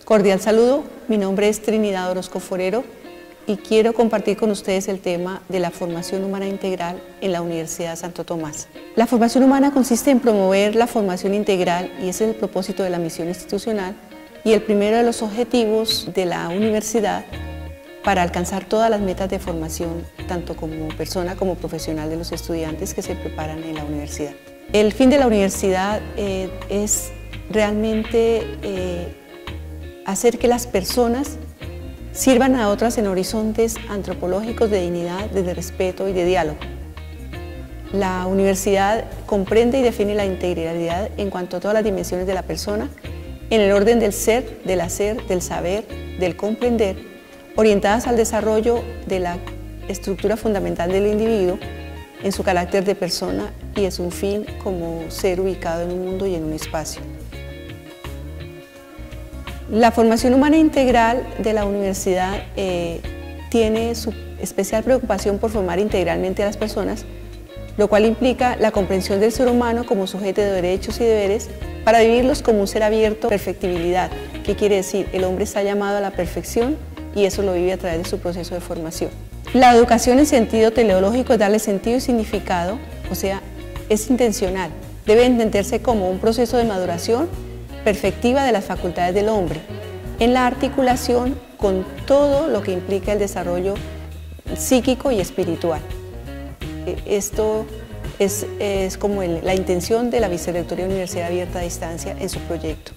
Cordial saludo, mi nombre es Trinidad Orozco Forero y quiero compartir con ustedes el tema de la formación humana integral en la Universidad Santo Tomás. La formación humana consiste en promover la formación integral y ese es el propósito de la misión institucional y el primero de los objetivos de la universidad para alcanzar todas las metas de formación, tanto como persona como profesional de los estudiantes que se preparan en la universidad. El fin de la universidad es realmente hacer que las personas sirvan a otras en horizontes antropológicos de dignidad, de respeto y de diálogo. La universidad comprende y define la integralidad en cuanto a todas las dimensiones de la persona, en el orden del ser, del hacer, del saber, del comprender, orientadas al desarrollo de la estructura fundamental del individuo, en su carácter de persona y en su fin como ser ubicado en un mundo y en un espacio. La formación humana integral de la universidad tiene su especial preocupación por formar integralmente a las personas, lo cual implica la comprensión del ser humano como sujeto de derechos y deberes para vivirlos como un ser abierto, perfectibilidad. ¿Qué quiere decir? El hombre está llamado a la perfección y eso lo vive a través de su proceso de formación. La educación en sentido teleológico es darle sentido y significado, o sea, es intencional. Debe entenderse como un proceso de maduración perfectiva de las facultades del hombre, en la articulación con todo lo que implica el desarrollo psíquico y espiritual. Esto es como la intención de la Vicerrectoría de Universidad Abierta a Distancia en su proyecto.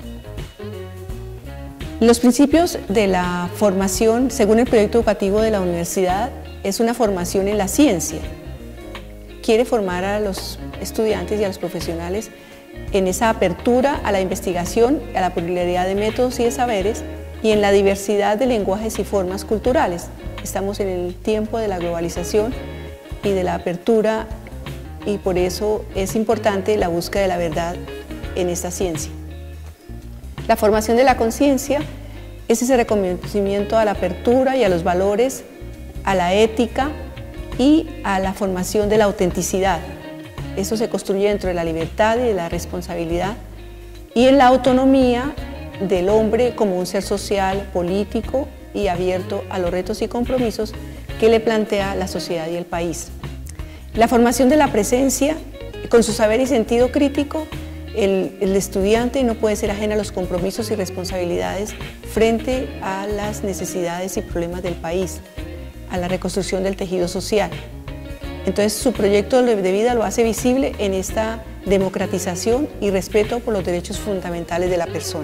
Los principios de la formación, según el proyecto educativo de la universidad, es una formación en la ciencia. Quiere formar a los estudiantes y a los profesionales en esa apertura a la investigación, a la pluralidad de métodos y de saberes y en la diversidad de lenguajes y formas culturales. Estamos en el tiempo de la globalización y de la apertura y por eso es importante la búsqueda de la verdad en esta ciencia. La formación de la conciencia es ese reconocimiento a la apertura y a los valores, a la ética y a la formación de la autenticidad. Eso se construye dentro de la libertad y de la responsabilidad y en la autonomía del hombre como un ser social, político y abierto a los retos y compromisos que le plantea la sociedad y el país. La formación de la presencia, con su saber y sentido crítico, el estudiante no puede ser ajeno a los compromisos y responsabilidades frente a las necesidades y problemas del país, a la reconstrucción del tejido social. Entonces su proyecto de vida lo hace visible en esta democratización y respeto por los derechos fundamentales de la persona.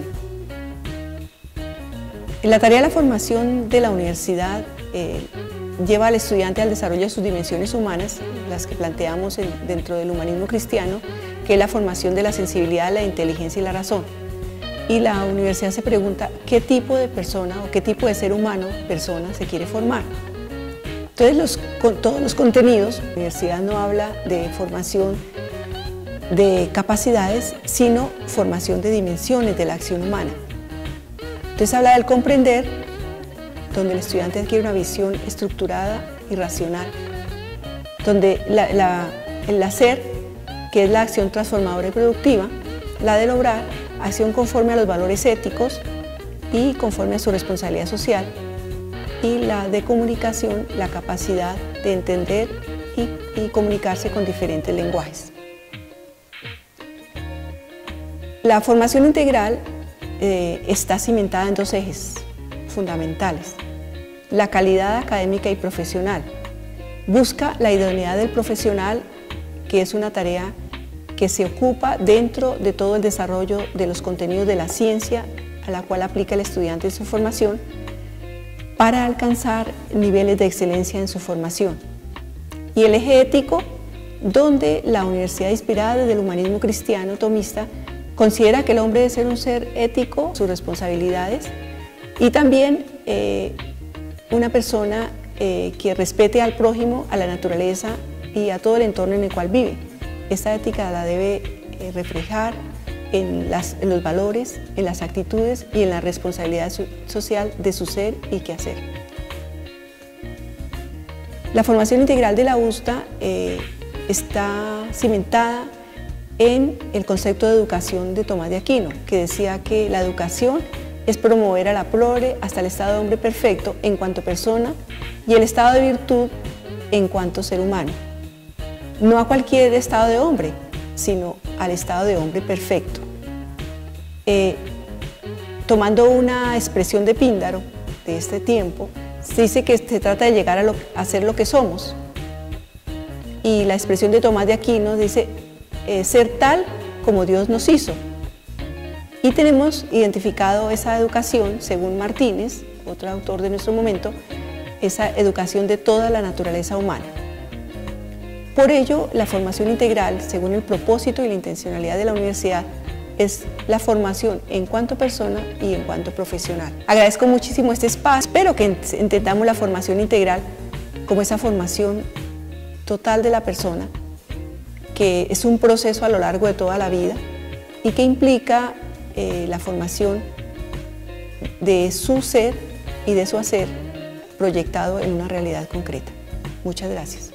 La tarea de la formación de la universidad lleva al estudiante al desarrollo de sus dimensiones humanas, las que planteamos dentro del humanismo cristiano, que es la formación de la sensibilidad, la inteligencia y la razón. Y la universidad se pregunta qué tipo de persona o qué tipo de ser humano, persona, se quiere formar. Entonces, todos los contenidos, la universidad no habla de formación de capacidades, sino formación de dimensiones de la acción humana. Entonces habla del comprender, donde el estudiante adquiere una visión estructurada y racional, donde el hacer, que es la acción transformadora y productiva, la del obrar, acción conforme a los valores éticos y conforme a su responsabilidad social, y la de comunicación, la capacidad de entender y comunicarse con diferentes lenguajes. La formación integral está cimentada en dos ejes fundamentales: la calidad académica y profesional. Busca la idoneidad del profesional, que es una tarea que se ocupa dentro de todo el desarrollo de los contenidos de la ciencia a la cual aplica el estudiante en su formación, para alcanzar niveles de excelencia en su formación. Y el eje ético, donde la universidad, inspirada desde el humanismo cristiano tomista, considera que el hombre debe ser un ser ético, sus responsabilidades, y también una persona que respete al prójimo, a la naturaleza y a todo el entorno en el cual vive. Esta ética la debe reflejar en los valores, en las actitudes y en la responsabilidad social de su ser y quehacer. La formación integral de la USTA está cimentada en el concepto de educación de Tomás de Aquino, que decía que la educación es promover a la prole hasta el estado de hombre perfecto en cuanto persona y el estado de virtud en cuanto ser humano. No a cualquier estado de hombre, sino al estado de hombre perfecto. Tomando una expresión de Píndaro de este tiempo, se dice que se trata de llegar a ser lo que somos. Y la expresión de Tomás de Aquino dice ser tal como Dios nos hizo. Y tenemos identificado esa educación, según Martínez, otro autor de nuestro momento, esa educación de toda la naturaleza humana. Por ello, la formación integral, según el propósito y la intencionalidad de la universidad, es la formación en cuanto persona y en cuanto profesional. Agradezco muchísimo este espacio, espero que entendamos la formación integral como esa formación total de la persona, que es un proceso a lo largo de toda la vida y que implica la formación de su ser y de su hacer proyectado en una realidad concreta. Muchas gracias.